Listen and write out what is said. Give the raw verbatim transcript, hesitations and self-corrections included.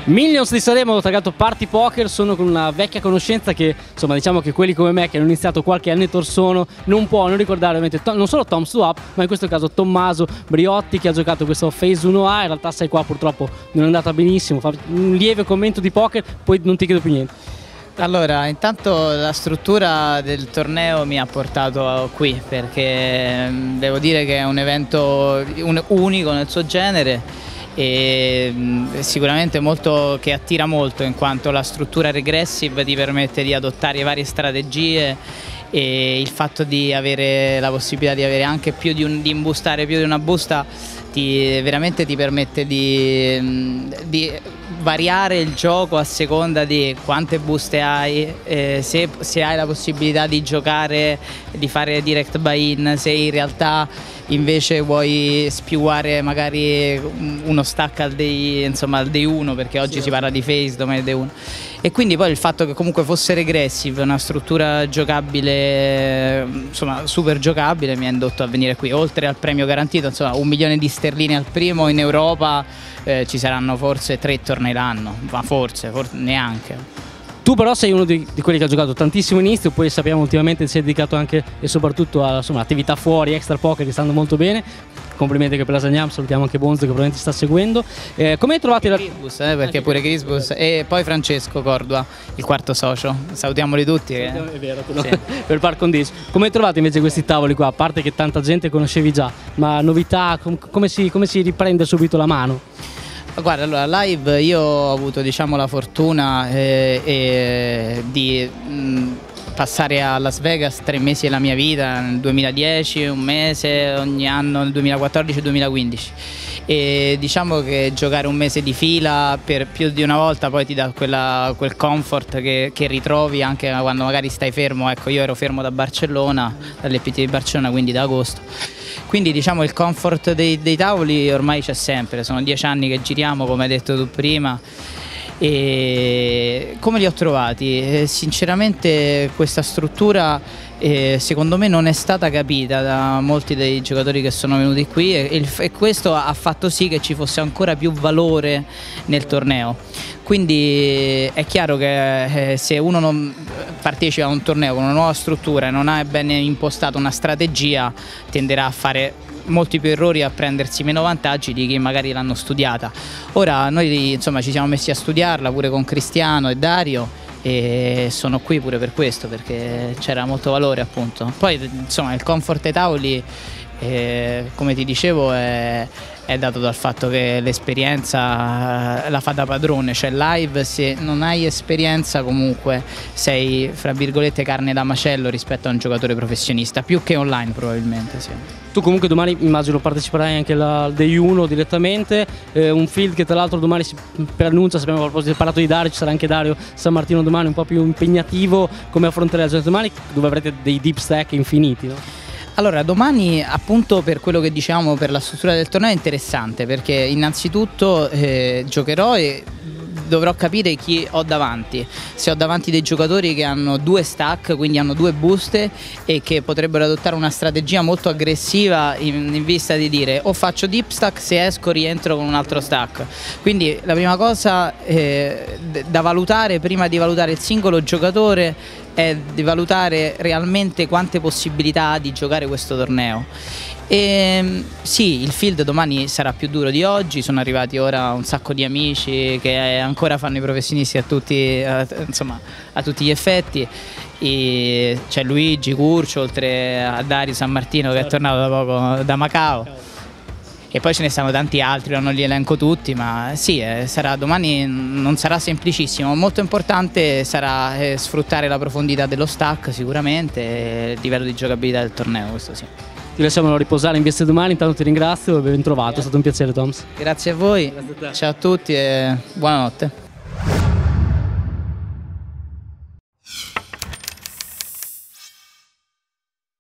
Millions di Sanremo hanno targato Party Poker. Sono con una vecchia conoscenza che, insomma, diciamo che quelli come me che hanno iniziato qualche anno or sono non può non ricordare ovviamente non solo Tom Swap, ma in questo caso Tommaso Briotti, che ha giocato questo Phase uno A. In realtà sei qua, purtroppo non è andata benissimo. Fa un lieve commento di poker, poi non ti chiedo più niente. Allora, intanto la struttura del torneo mi ha portato qui, perché devo dire che è un evento unico nel suo genere e sicuramente molto, che attira molto, in quanto la struttura regressive ti permette di adottare varie strategie e il fatto di avere la possibilità di avere anche più di, un, di imbustare più di una busta ti, veramente ti permette di, di variare il gioco a seconda di quante buste hai, eh, se, se hai la possibilità di giocare, di fare direct buy-in, se in realtà invece vuoi spiuare magari uno stack al day, insomma, al day uno, perché oggi sì, si parla di phase, domani day uno. E quindi poi il fatto che comunque fosse regressive, una struttura giocabile, insomma super giocabile, mi ha indotto a venire qui. Oltre al premio garantito, insomma un milione di sterline al primo, in Europa eh, ci saranno forse tre tornei l'anno, ma forse, forse neanche. Tu però sei uno di, di quelli che ha giocato tantissimo inizio, poi sappiamo ultimamente si è dedicato anche e soprattutto a insomma, attività fuori, extra poker, che stanno molto bene. Complimenti anche per la Sagnam, salutiamo anche Bonzo che probabilmente sta seguendo. Eh, come hai trovato la... Grisbus, eh, perché pure Grisbus e poi Francesco Cordua, il quarto socio. Salutiamoli tutti. Eh. È vero, tu no? Sì. Per par condicio. Come hai trovato invece questi tavoli qua? A parte che tanta gente conoscevi già, ma novità, com come, si, come si riprende subito la mano? Guarda, allora live io ho avuto, diciamo, la fortuna eh, eh, di mh, passare a Las Vegas tre mesi della mia vita, nel duemiladieci, un mese ogni anno, nel duemilaquattordici e duemilaquindici. E diciamo che giocare un mese di fila per più di una volta poi ti dà quella, quel comfort che, che ritrovi anche quando magari stai fermo. Ecco, io ero fermo da Barcellona, dall'E P T di Barcellona, quindi da agosto. Quindi diciamo il comfort dei, dei tavoli ormai c'è sempre, sono dieci anni che giriamo, come hai detto tu prima. E come li ho trovati? Eh, sinceramente questa struttura eh, secondo me non è stata capita da molti dei giocatori che sono venuti qui e, il, e questo ha fatto sì che ci fosse ancora più valore nel torneo. Quindi è chiaro che eh, se uno non partecipa a un torneo con una nuova struttura e non ha ben impostata una strategia, tenderà a fare molti più errori, a prendersi meno vantaggi di chi magari l'hanno studiata. Ora noi insomma ci siamo messi a studiarla pure con Cristiano e Dario e sono qui pure per questo, perché c'era molto valore appunto. Poi insomma il comfort ai tavoli eh, come ti dicevo è, è dato dal fatto che l'esperienza la fa da padrone, cioè live se non hai esperienza comunque sei fra virgolette carne da macello rispetto a un giocatore professionista, più che online probabilmente sì. Tu comunque domani immagino parteciperai anche al day uno direttamente, eh, un field che tra l'altro domani si preannuncia, sappiamo a proposito parlato di Dario, ci sarà anche Dario San Martino domani, un po' più impegnativo. Come affronterete la giornata domani dove avrete dei deep stack infiniti, no? Allora, domani appunto per quello che diciamo per la struttura del torneo è interessante, perché innanzitutto eh, giocherò e dovrò capire chi ho davanti, se ho davanti dei giocatori che hanno due stack, quindi hanno due buste e che potrebbero adottare una strategia molto aggressiva in, in vista di dire o faccio deep stack, se esco rientro con un altro stack. Quindi la prima cosa eh, da valutare prima di valutare il singolo giocatore è di valutare realmente quante possibilità ha di giocare questo torneo. E, sì, il field domani sarà più duro di oggi, sono arrivati ora un sacco di amici che ancora fanno i professionisti a tutti, a, insomma, a tutti gli effetti. C'è Luigi Curcio, oltre a Dario San Martino che è tornato da poco da Macao. E poi ce ne stanno tanti altri, non li elenco tutti, ma sì, eh, sarà, domani non sarà semplicissimo. Molto importante sarà eh, sfruttare la profondità dello stack sicuramente e il livello di giocabilità del torneo, questo sì. Ti lasciamo riposare in veste domani, intanto ti ringrazio e ben trovato, è stato un piacere Toms. Grazie a voi, grazie a ciao a tutti e buonanotte.